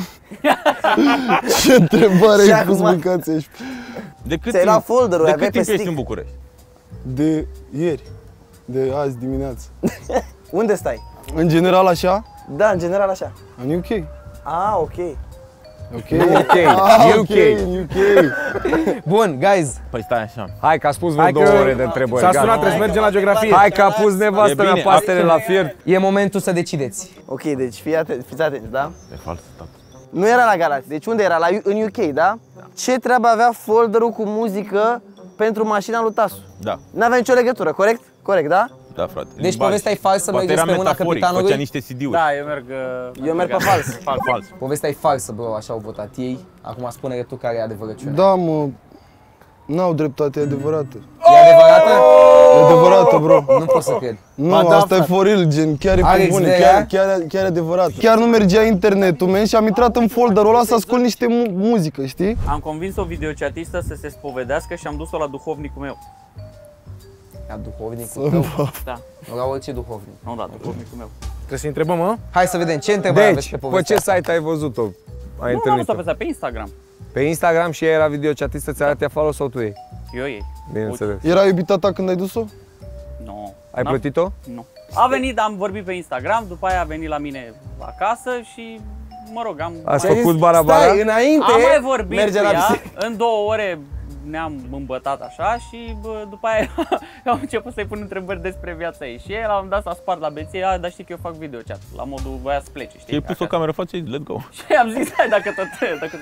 Speaker 4: Ce întrebare
Speaker 6: Și
Speaker 4: ai pus,
Speaker 6: acum?
Speaker 4: mâncați-și.
Speaker 2: De cât
Speaker 6: Ți-ai luat folderul,
Speaker 2: de
Speaker 6: aveai
Speaker 2: cât
Speaker 6: pe
Speaker 2: timp ești
Speaker 6: stick.
Speaker 2: în București?
Speaker 4: De ieri, de azi dimineață.
Speaker 6: Unde stai?
Speaker 4: În general așa,
Speaker 6: Da, în general așa.
Speaker 4: în UK.
Speaker 6: Ah, ok.
Speaker 4: Ok,
Speaker 5: UK.
Speaker 4: în UK.
Speaker 1: Bun, guys,
Speaker 2: Păi stai așa.
Speaker 5: Hai că a spus vreo
Speaker 7: Hai
Speaker 5: 2
Speaker 7: că
Speaker 5: ore de întrebări.
Speaker 7: s-a
Speaker 5: gata.
Speaker 7: sunat, trebuie să mergem la geografie.
Speaker 5: Hai că a pus nevastă
Speaker 2: E
Speaker 5: mea
Speaker 2: bine,
Speaker 5: pastele la fiert.
Speaker 1: e momentul să decideți.
Speaker 6: Ok, deci fiți atenți, da?
Speaker 2: E fals, tată.
Speaker 6: Nu era la Galați, deci unde era? În UK, da? Ce treabă avea folderul cu muzică pentru mașina lui Tasu?
Speaker 2: Da,
Speaker 6: N-avea nicio legătură, corect? Corect, da?
Speaker 2: da, frate.
Speaker 1: Deci
Speaker 2: Limbaj.
Speaker 1: povestea e falsă,
Speaker 2: Poate
Speaker 1: mergeți
Speaker 2: era
Speaker 1: pe mâna
Speaker 2: metaforic,
Speaker 1: capitanului?
Speaker 2: făcea niște CD-uri.
Speaker 3: Da, eu merg...
Speaker 6: Eu merg pe fals.
Speaker 2: Fals.
Speaker 1: Povestea e falsă, bro, așa au votat ei. Acum spune-le tu care e adevărăciunea.
Speaker 4: Da, mă, n-au dreptate, e adevărată.
Speaker 1: E adevărată?
Speaker 4: E adevărată, bro.
Speaker 1: Nu pot să cred.
Speaker 4: Nu,
Speaker 6: Ba da,
Speaker 4: asta e
Speaker 6: frate.
Speaker 4: for real, gen, chiar e
Speaker 1: Alex
Speaker 4: pe bune,
Speaker 1: Velea?
Speaker 4: chiar e adevărat. Chiar nu mergea internetul, men, și am intrat în folderul ăla să ascult niște muzică, știi?
Speaker 3: Am convins o videochatistă să se spovedească și am dus-o la duhovnicul meu.
Speaker 1: La duhovnicul tău?
Speaker 3: Da,
Speaker 1: Nu la orice duhovnic.
Speaker 3: nu da, duhovnicul meu.
Speaker 7: Trebuie să întrebăm, mă?
Speaker 1: Hai să vedem, ce întrebare aveți
Speaker 5: Deci,
Speaker 1: pe
Speaker 5: pe
Speaker 1: povestea
Speaker 5: ce
Speaker 1: asta?
Speaker 5: site ai văzut-o? Ai
Speaker 3: Nu am
Speaker 5: întâlnit-o?
Speaker 3: văzut pe Instagram.
Speaker 5: Pe Instagram și ea era videochatist, ți arate follow sau tu ei?
Speaker 3: Eu ei.
Speaker 5: Bineînțeles.
Speaker 4: Era iubita ta când ai dus-o?
Speaker 3: Nu.
Speaker 5: Ai
Speaker 3: N-am-
Speaker 5: plătit-o?
Speaker 3: Nu. A venit, am vorbit pe Instagram, după aia a venit la mine acasă și, mă rog, am...
Speaker 5: Ați
Speaker 6: Ți-ai
Speaker 5: făcut
Speaker 6: zis,
Speaker 5: bara-bara?
Speaker 6: Stai, înainte,
Speaker 3: Am mai vorbit
Speaker 6: merge
Speaker 3: cu
Speaker 6: la
Speaker 3: ea,
Speaker 6: biserică.
Speaker 3: în 2 ore ne-am îmbătat așa și după aia am început să-i pun întrebări despre viața ei. Și el la un dat s-a spart la beție, dar știi că eu fac videochat, la modul voia să plece, știi?
Speaker 2: Ai pus o
Speaker 3: acasă.
Speaker 2: cameră, face, let's go.
Speaker 3: Și am zis, hai, dacă tot...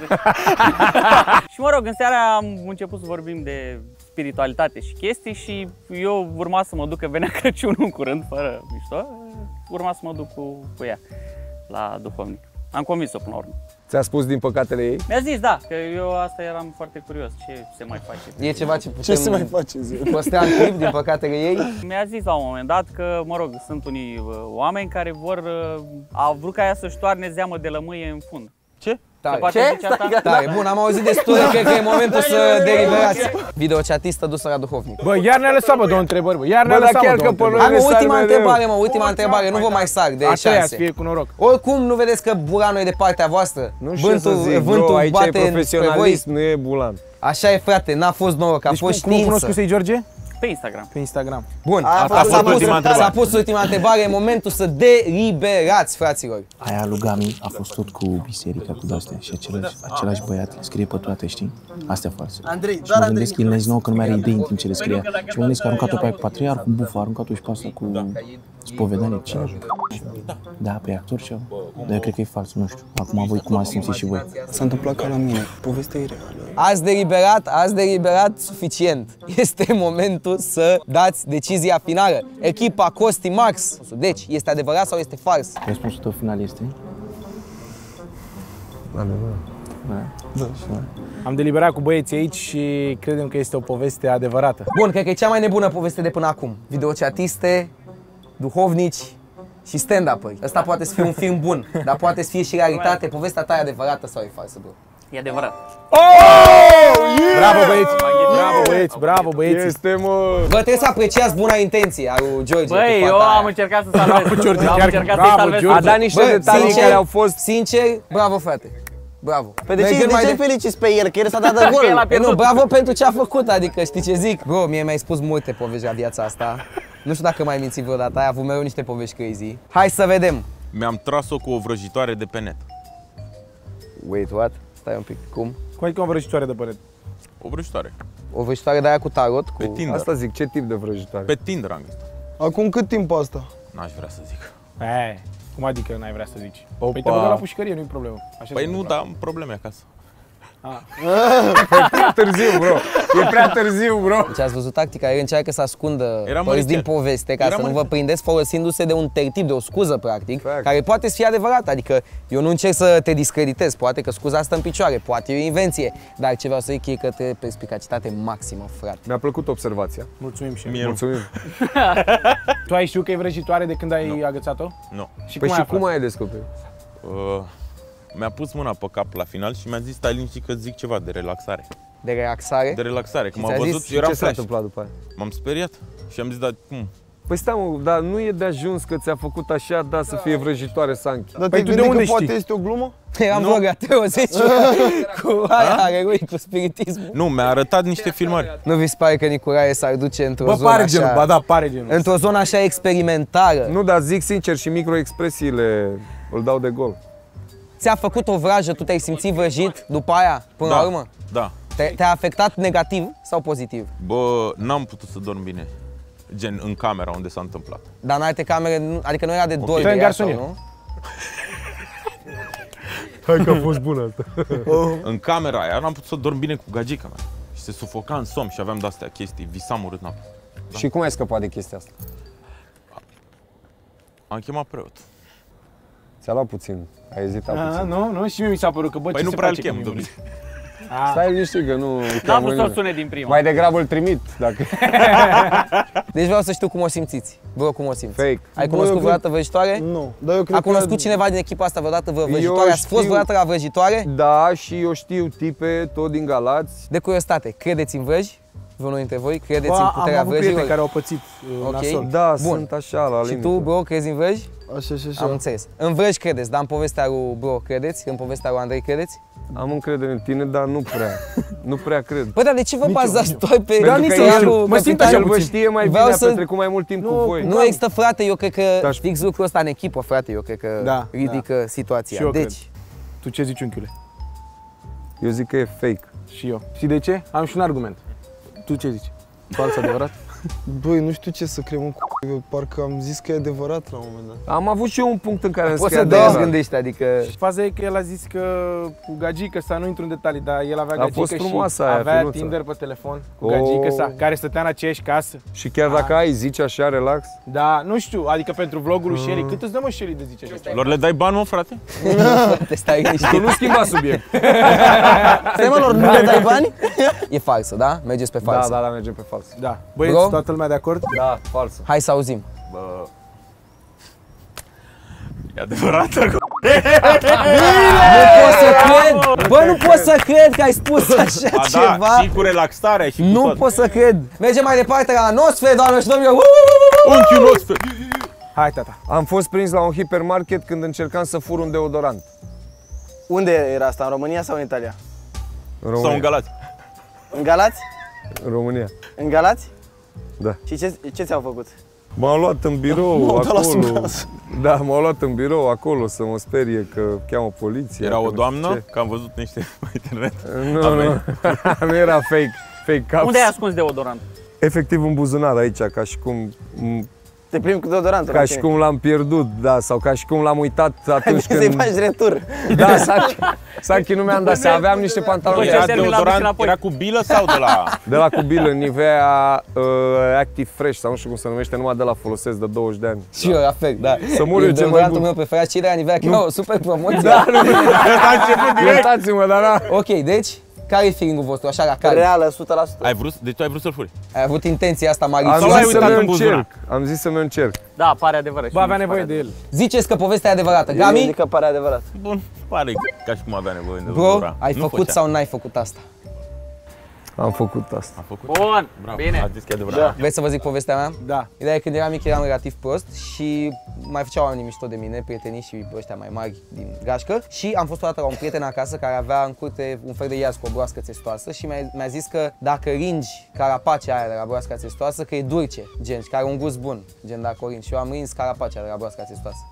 Speaker 3: Și mă rog, în seara am început să vorbim de spiritualitate și chestii și eu urma să mă duc, că venea Crăciunul în curând, fără mișto, urma să mă duc cu ea la duhovnic. Am convins-o până la urmă.
Speaker 5: Ți-a spus din păcatele ei?
Speaker 3: Mi-a zis, da, că eu asta eram foarte curios, ce se mai face.
Speaker 1: E ceva ce putem
Speaker 4: Ce se mai face, zi?
Speaker 1: păstra în clip din păcatele ei?
Speaker 3: Mi-a zis la un moment dat că, mă rog, sunt unii oameni care vor, au vrut ca ea să-și toarne zeamă de lămâie în fund.
Speaker 2: Ce?
Speaker 3: Se poate
Speaker 6: Ce?
Speaker 3: zice asta?
Speaker 1: Tare, bun, am auzit destul, cred că e momentul să deliberați. Videochatistă dusă la duhovnic.
Speaker 7: Bă, iar ne-a lăsat, bă, două întrebări, bă. Iar ne-a
Speaker 5: Bă, dar
Speaker 7: lăsat,
Speaker 5: chiar
Speaker 7: bă,
Speaker 5: că
Speaker 7: două
Speaker 5: pe
Speaker 7: întrebări.
Speaker 5: noi
Speaker 1: Hai mă, ultima
Speaker 5: mereu.
Speaker 1: întrebare, mă, ultima întrebare, nu vă mai sar de
Speaker 7: A treia, să
Speaker 1: șanse.
Speaker 7: fie cu noroc.
Speaker 1: Oricum, nu vedeți că bulanul e de partea voastră?
Speaker 5: Nu știu ce să zic, bro,
Speaker 1: vântul
Speaker 5: aici e
Speaker 1: bate spre voi.
Speaker 5: profesionalism, nu e bulan.
Speaker 1: Așa e, frate, n-a fost noroc, a
Speaker 7: Deci
Speaker 1: fost
Speaker 7: cum
Speaker 1: știință.
Speaker 7: cunoscuse George?
Speaker 3: Pe Instagram.
Speaker 7: Pe Instagram.
Speaker 1: Bun,
Speaker 6: Aia a fost
Speaker 2: ultima întrebare.
Speaker 1: s-a pus ultima întrebare, e momentul să deliberați, fraților.
Speaker 8: Aia lui Gami a fost tot cu biserica, cu de-astea și același băiat scrie pe toate, știi? Astea false.
Speaker 6: Andrei,
Speaker 8: Și
Speaker 6: doar
Speaker 8: mă
Speaker 6: Andrei.
Speaker 8: gândesc că el ne-a zis nouă că nu mai are idei în timp ce le scria. Și mă gândesc că a aruncat-o pe aia cu patriarhul, cu bufă, a aruncat-o și pe asta cu spovedanie. Cine? Da, pe actor și dar eu cred că e fals, nu știu. Acum voi cum ați simțit și voi.
Speaker 9: S-a întâmplat ca la mine. Povestea e reală.
Speaker 1: Ați deliberat suficient. Este momentul să dați decizia finală. Echipa Costi Max. Deci, este adevărat sau este fals?
Speaker 8: Răspunsul tău final este?
Speaker 7: Am deliberat cu băieții aici și credem că este o poveste adevărată.
Speaker 1: Bun, cred că e cea mai nebună poveste de până acum. Videochatiste, duhovnici și stand-up-ări. Ăsta poate să fie un film bun, dar poate să fie și realitate. Povestea ta e adevărată sau e falsă, bro?
Speaker 3: E adevărat.
Speaker 7: Bravo băieți! Bravo băieți! Bravo băieți!
Speaker 5: Este, mă...
Speaker 1: Bă, trebuie să apreciați buna intenție a lui George.
Speaker 3: Băi,
Speaker 1: cu
Speaker 3: eu
Speaker 1: fata aia.
Speaker 3: am încercat să salvez.
Speaker 7: George,
Speaker 3: Am
Speaker 7: chiar
Speaker 3: încercat
Speaker 7: bravo,
Speaker 3: să salvez.
Speaker 7: George.
Speaker 5: A dat niște detalii care au fost...
Speaker 1: Sincer, bravo, frate. Bravo.
Speaker 6: Păi de ce
Speaker 1: Mergând mai
Speaker 6: îi feliciți pe el? Că el s-a dat de
Speaker 3: El a
Speaker 6: gol.
Speaker 1: Nu, bravo pentru ce a făcut, adică știi ce zic? Bro, mie mi-ai spus multe povești la viața asta. Nu știu dacă m-ai mințit vreodată, ai avut mereu niște povești crazy. Hai să vedem.
Speaker 2: Mi-am tras-o cu o vrăjitoare de pe net.
Speaker 1: Wait, what? Stai un pic, cum?
Speaker 7: Cum adică o vrăjitoare de părere?
Speaker 2: O vrăjitoare.
Speaker 1: O vrăjitoare de aia cu tarot?
Speaker 2: Pe
Speaker 1: Cu...
Speaker 2: Tinder.
Speaker 5: Asta zic, ce tip de vrăjitoare?
Speaker 2: Pe Tinder am găsit.
Speaker 4: Acum cât timp asta?
Speaker 2: N-aș vrea să zic.
Speaker 7: Cum adică n-ai vrea să zici?
Speaker 5: Opa.
Speaker 7: Păi te băgă la pușcărie, nu-i problemă. Așa
Speaker 2: Păi
Speaker 7: se
Speaker 2: nu,
Speaker 7: întâmplă.
Speaker 2: dar am probleme acasă.
Speaker 5: Prea târziu, bro. E prea târziu, bro.
Speaker 1: Deci ați văzut tactica, el încearcă să ascundă
Speaker 2: Era
Speaker 1: părți din
Speaker 2: mărițel.
Speaker 1: poveste ca
Speaker 2: Era
Speaker 1: să nu vă
Speaker 2: mărițel.
Speaker 1: prindeți folosindu-se de un tertip, de o scuză practic,
Speaker 5: Fact.
Speaker 1: care poate să fie adevărat. Adică eu nu încerc să te discreditez, poate că scuza stă în picioare, poate e o invenție, dar ce vreau să zic e că trebuie perspicacitate maximă, frate.
Speaker 5: Mi-a plăcut observația.
Speaker 7: Mulțumim și
Speaker 2: Mie nu.
Speaker 5: Mulțumim.
Speaker 7: Tu ai știut că e vrăjitoare de când ai agățat-o?
Speaker 2: Nu.
Speaker 7: Și
Speaker 5: Păi
Speaker 7: cum
Speaker 5: și
Speaker 7: ai aflat?
Speaker 5: cum ai descoperit?
Speaker 2: Mi-a pus mâna pe cap la final și mi-a zis stai liniștit că zic ceva de relaxare.
Speaker 1: De relaxare.
Speaker 2: De relaxare, că
Speaker 1: Și
Speaker 2: m-a
Speaker 1: ți-a
Speaker 2: văzut,
Speaker 1: zis
Speaker 2: eu eram
Speaker 5: Ce s-a
Speaker 2: flash.
Speaker 5: întâmplat după aia?
Speaker 2: M-am speriat și am zis, dar cum?
Speaker 5: Păi stai, mă, dar nu e de ajuns că ți-a făcut așa, da, să fie vrăjitoare Sanchi.
Speaker 4: Dar
Speaker 7: Păi
Speaker 4: te
Speaker 7: tu de
Speaker 4: gândi
Speaker 7: unde
Speaker 4: că poate
Speaker 7: știi?
Speaker 4: este o glumă?
Speaker 1: Eram vlogat, o 10 cu aia aleluia, cu spiritismul.
Speaker 2: Nu, mi-a arătat niște filmări.
Speaker 1: Nu vi se pare că Nicolae s-ar duce într-o
Speaker 7: Bă,
Speaker 1: zonă
Speaker 7: pare
Speaker 1: așa,
Speaker 7: genul, ba da, pare genul.
Speaker 1: într-o zonă așa experimentală?
Speaker 5: Nu, dar zic sincer, și microexpresiile îl dau de gol.
Speaker 1: Ți-a făcut o vrajă, tu te-ai simțit vrăjit după aia, până la urmă?
Speaker 2: Da.
Speaker 1: Te-a afectat negativ sau pozitiv?
Speaker 2: Bă, n-am putut să dorm bine. Gen, în camera unde s-a întâmplat.
Speaker 1: Dar în alte camere, adică nu era de doi,
Speaker 7: Trei
Speaker 1: de
Speaker 7: garsonier.
Speaker 1: nu?
Speaker 5: Hai că a fost bună asta.
Speaker 2: În camera aia n-am putut să dorm bine cu gagica mea. Și se sufoca în somn și aveam de-astea chestii, visam urât noapte.
Speaker 5: Și cum ai scăpat de chestia asta?
Speaker 2: Am chemat preot.
Speaker 5: Ți-a luat puțin, ai ezitat puțin.
Speaker 7: Nu, și mie mi s-a părut că, bă,
Speaker 2: Păi
Speaker 7: ce
Speaker 2: nu
Speaker 7: se
Speaker 2: prea îl
Speaker 7: face
Speaker 2: chem,
Speaker 7: când e
Speaker 2: domnule.
Speaker 5: Stai liniștit că nu
Speaker 3: N-am
Speaker 5: cheamă
Speaker 3: vrut să-l
Speaker 5: nimeni.
Speaker 3: sune din prima.
Speaker 5: Mai degrabă îl trimit, dacă...
Speaker 1: Deci vreau să știu cum o simțiți. Bro, cum o simți?
Speaker 5: Fake.
Speaker 1: Ai
Speaker 4: Bă,
Speaker 1: cunoscut
Speaker 4: eu
Speaker 1: vreodată vrăjitoare?
Speaker 4: Nu, dar eu cred
Speaker 1: A cunoscut
Speaker 4: că...
Speaker 1: cineva din echipa asta vreodată vrăjitoare? Ați fost
Speaker 5: știu.
Speaker 1: vreodată la vrăjitoare?
Speaker 5: Da, și eu știu tipe, tot din Galați.
Speaker 1: De curiozitate, credeți în vrăji? Vreunul dintre voi? Credeți
Speaker 7: Bă,
Speaker 1: în
Speaker 7: am
Speaker 1: puterea
Speaker 7: avut prieteni
Speaker 1: vrăjilor?
Speaker 7: care au pățit
Speaker 1: Ok.
Speaker 7: nasol.
Speaker 5: Da,
Speaker 1: Bun.
Speaker 5: sunt așa, la
Speaker 1: Și
Speaker 5: limită.
Speaker 1: tu, bro, crezi în vrăji?
Speaker 4: Așa și așa.
Speaker 1: Am înțeles. În vrăji credeți, dar în povestea lui Bro credeți? În povestea lui Andrei credeți?
Speaker 5: Am încredere în tine, dar nu prea. Nu prea cred.
Speaker 1: Bă, dar de ce vă bazați doar pe
Speaker 5: Pentru că
Speaker 1: nici
Speaker 5: mă simt așa, el vă
Speaker 1: puțin.
Speaker 5: știe mai
Speaker 1: Vreau
Speaker 5: bine, a
Speaker 1: să-
Speaker 5: petrecut mai mult timp cu voi.
Speaker 1: Nu există, frate, eu cred că
Speaker 5: Da, și-
Speaker 1: fix lucrul ăsta în echipă, frate, eu cred că
Speaker 7: Da,
Speaker 1: ridică situația.
Speaker 7: Și eu
Speaker 1: Deci,
Speaker 7: cred. Tu ce zici, unchiule?
Speaker 5: Eu zic că e fake.
Speaker 7: Și eu. Și de ce? Am și un argument. Tu ce zici? Fals adevărat?
Speaker 4: Băi, nu știu ce să cred, mă, eu parcă am zis că e adevărat la un moment dat.
Speaker 5: Am avut și eu un punct în care am
Speaker 1: poți
Speaker 5: scris
Speaker 1: să te
Speaker 5: adevărat.
Speaker 1: gândești, adică...
Speaker 7: Faza e că el a zis că cu gagică sa, nu intru în detalii, dar el avea
Speaker 5: A
Speaker 7: gagică
Speaker 5: fost
Speaker 7: și
Speaker 5: frumoasă aia,
Speaker 7: avea
Speaker 5: finuță.
Speaker 7: Tinder pe telefon cu
Speaker 5: Oh.
Speaker 7: gagică sa, care stătea în aceeași casă.
Speaker 5: Și chiar dacă ai, zici așa, relax.
Speaker 7: Da, nu știu, adică pentru vlogul lui Shelly, cât îți dă mă Shelly de zice așa?
Speaker 2: Lor le dai bani, mă, frate?
Speaker 1: Te stai liniștit.
Speaker 5: Tu nu schimba subiect.
Speaker 6: Stai mă, lor, nu le dai bani?
Speaker 1: E falsă, da? Mergeți pe
Speaker 5: Da,
Speaker 1: falsă.
Speaker 5: da, da, mergem pe fals.
Speaker 7: Da. Băieți,
Speaker 1: Bro?
Speaker 7: toată lumea de acord?
Speaker 5: Da, falsă.
Speaker 1: Hai să auzim.
Speaker 2: Bă, E adevărată?
Speaker 1: Nu pot să cred! Bă, nu pot să cred că ai spus așa
Speaker 2: A,
Speaker 1: ceva!
Speaker 2: da, și cu relaxarea și cu
Speaker 1: Nu
Speaker 2: tot.
Speaker 1: pot să cred! Mergem mai departe la Nosfe, doamne și domnilor!
Speaker 2: Unchiul nostru!
Speaker 7: Hai, tata.
Speaker 5: Am fost prins la un hipermarket când încercam să fur un deodorant.
Speaker 6: Unde era asta? În România sau în Italia?
Speaker 5: În România.
Speaker 2: Sau în Galați.
Speaker 6: În Galați?
Speaker 5: În România.
Speaker 6: În Galați?
Speaker 5: Da.
Speaker 6: Și ce ți-au făcut?
Speaker 5: M-au luat în birou acolo. Da, m-au luat în birou acolo să mă sperie că cheamă poliția.
Speaker 2: Era
Speaker 5: că
Speaker 2: o
Speaker 5: nu știu
Speaker 2: doamnă,
Speaker 5: ce.
Speaker 2: că am văzut niște pe internet.
Speaker 5: Nu. Nu era fake caps.
Speaker 3: Unde ai ascuns deodorant?
Speaker 5: Efectiv în buzunar aici, ca și cum
Speaker 6: Te plimbi cu deodorantul?
Speaker 5: Ca și cum l-am pierdut, da, sau ca și cum l-am uitat atunci
Speaker 6: Să-i
Speaker 5: când...
Speaker 6: faci retur.
Speaker 5: Da, Saki nu mi-am dat seama, aveam niște pantaloni
Speaker 3: Bă,
Speaker 2: Era
Speaker 3: termin la
Speaker 2: deodorant,
Speaker 3: înapoi.
Speaker 2: era cu bilă sau de la...
Speaker 5: de la Cubil, Nivea Active Fresh, sau nu știu cum se numește, numai de la folosesc de 20 de ani.
Speaker 1: Și eu la fel, da.
Speaker 5: Să mor eu cel mai
Speaker 1: deodorantul
Speaker 5: bun.
Speaker 1: meu preferat, cei de la Nivea, că o super promoție.
Speaker 5: Da, nu, iertați-mă, dar da.
Speaker 1: Ok, deci, care e feeling-ul vostru, așa la care?
Speaker 6: Reală, 100%.
Speaker 2: Deci tu ai vrut să-l furi.
Speaker 1: Ai avut intenția asta
Speaker 5: Am
Speaker 1: malicioasă?
Speaker 2: Sau l-ai
Speaker 5: zis să
Speaker 2: uitat
Speaker 5: mă
Speaker 2: în buzunar?
Speaker 5: încerc, am zis să mă încerc.
Speaker 3: Da, pare adevărat.
Speaker 7: Bă, avea nevoie de el.
Speaker 1: Ziceți că povestea e adevărată.
Speaker 6: Eu
Speaker 1: Gami?
Speaker 6: zic că pare adevărat.
Speaker 2: Bun, pare ca și cum avea nevoie de
Speaker 1: Bro,
Speaker 2: deodorant.
Speaker 1: ai
Speaker 2: Nu
Speaker 1: făcut
Speaker 2: făcea.
Speaker 1: sau n-ai făcut asta?
Speaker 5: Am făcut asta.
Speaker 2: Am făcut.
Speaker 3: Bun,
Speaker 2: Bravo,
Speaker 3: bine.
Speaker 2: a zis că e adevărat.
Speaker 1: Vreți să vă zic povestea mea?
Speaker 7: Da.
Speaker 1: Ideea e că când eram mic eram relativ prost și mai făceau oamenii mișto de mine, prietenii și ăștia mai mari din gașcă. Și am fost odată la un prieten acasă care avea în curte un fel de iaz cu o broască țestoasă și mi-a zis că dacă ringi carapacea aia de la broasca țestoasă, că e dulce, gen, și că are un gust bun, gen dacă o ringi. Și eu am rins carapacea de la broasca țestoasă.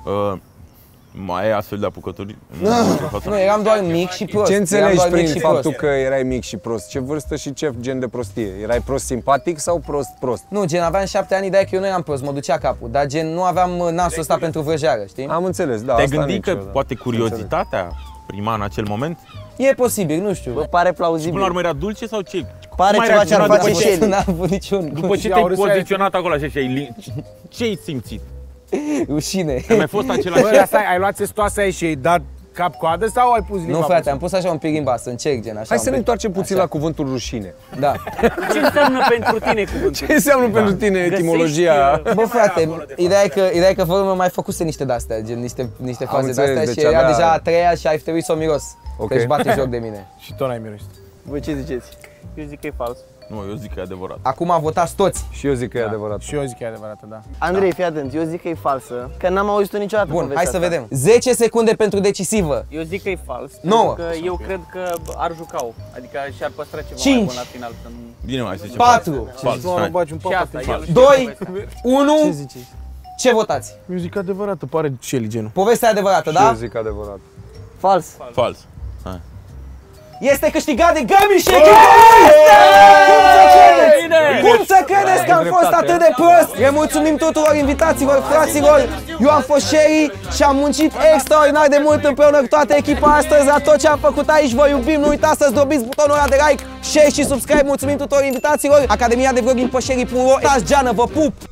Speaker 2: Mai ai astfel de apucături?
Speaker 1: Nu, eram doar mic și prost.
Speaker 5: Ce
Speaker 1: Eram
Speaker 5: înțelegi
Speaker 1: doar mic
Speaker 5: prin
Speaker 1: și
Speaker 5: faptul
Speaker 1: prost.
Speaker 5: că erai mic și prost? Ce vârstă și ce gen de prostie? Erai prost simpatic sau prost?
Speaker 1: Nu, gen, aveam 7 ani, ideea e că eu nu eram prost, mă ducea capul, dar gen, nu aveam nasul ăsta pentru vrăjeală, știi?
Speaker 5: Am înțeles, da.
Speaker 2: Te-ai
Speaker 5: asta
Speaker 2: gândit că
Speaker 5: nicio, da.
Speaker 2: poate curiozitatea prima în acel moment?
Speaker 1: E posibil, nu știu.
Speaker 6: Bă, pare
Speaker 2: Până la
Speaker 6: plauzibil.
Speaker 2: urmă era dulce sau ce?
Speaker 6: Pare
Speaker 2: Cum ai
Speaker 6: ceva ce ar
Speaker 2: reacționat
Speaker 6: face
Speaker 2: după
Speaker 6: și el.
Speaker 1: N-am avut niciun
Speaker 2: După ce
Speaker 7: Și
Speaker 2: te-ai
Speaker 7: au râs aia,
Speaker 2: poziționat acolo așa și ce ai simțit?
Speaker 1: rușine.
Speaker 2: Ai mai fost același?
Speaker 7: Bă, dar stai, ai luat țestoasa aia și ai dat cap-coadă sau ai pus limba?
Speaker 1: Nu, frate,
Speaker 7: pe
Speaker 1: am pus așa un pic limba, să încerc, gen, așa.
Speaker 5: Hai
Speaker 1: un
Speaker 5: să ne
Speaker 1: pic.
Speaker 5: întoarcem puțin
Speaker 1: Așa.
Speaker 5: la cuvântul rușine.
Speaker 1: Da.
Speaker 3: Ce înseamnă pentru tine cuvântul?
Speaker 5: Ce înseamnă pentru tine etimologia?
Speaker 1: Bă, frate, ideea e că vorba mai făcuse niște de-astea, gen, niște faze
Speaker 5: înțeles,
Speaker 1: de-astea
Speaker 5: deci
Speaker 1: și era
Speaker 5: avea-
Speaker 1: deja a treia și ar trebui să o miros.
Speaker 5: Ok.
Speaker 1: Că își bate joc de mine.
Speaker 7: Și tot n-ai mirosit.
Speaker 6: Voi ce ziceți?
Speaker 3: Eu zic că e fals.
Speaker 2: Nu, eu zic că e adevărat.
Speaker 1: Acum votați toți.
Speaker 5: Și eu zic că e adevărat.
Speaker 7: Și eu zic că e adevărată, da.
Speaker 6: Andrei, fii atent, eu zic că e falsă, că n-am auzit-o niciodată
Speaker 1: Bun,
Speaker 6: povestea
Speaker 1: hai să
Speaker 6: asta.
Speaker 1: vedem. 10 secunde pentru decisivă.
Speaker 3: Eu zic că e fals.
Speaker 1: Nouă.
Speaker 3: Pentru că eu cred că ar juca-o. Adică și-ar păstra ceva
Speaker 1: Cinci.
Speaker 3: mai bun la final. Să nu...
Speaker 2: Bine, mai zicem.
Speaker 1: 4,
Speaker 2: Fals.
Speaker 7: Nu,
Speaker 2: Hai.
Speaker 7: bagi un
Speaker 3: Și
Speaker 7: pap.
Speaker 3: asta, el știe
Speaker 1: 2,
Speaker 3: povestea.
Speaker 1: 1.
Speaker 6: Ce ziceți?
Speaker 1: Ce votați?
Speaker 7: Eu zic că adevărată, pare Shelly genul.
Speaker 1: Povestea e adevărată,
Speaker 5: Și
Speaker 1: da?
Speaker 5: eu zic adevărat.
Speaker 6: Fals.
Speaker 2: Fals.
Speaker 1: Este câștigat de Gami și echipa! Cum să credeți că am fost atât de prost? Le mulțumim tuturor invitaților, fraților! Eu am fost Sherry și am muncit extraordinar de mult împreună cu toată echipa astăzi la tot ce am făcut aici. Vă iubim, nu uitați să zdrobiți butonul ăla de like, share și subscribe. Mulțumim tuturor invitaților! Academia de Vlogging pe Sherry.ro. Dați geană, vă pup!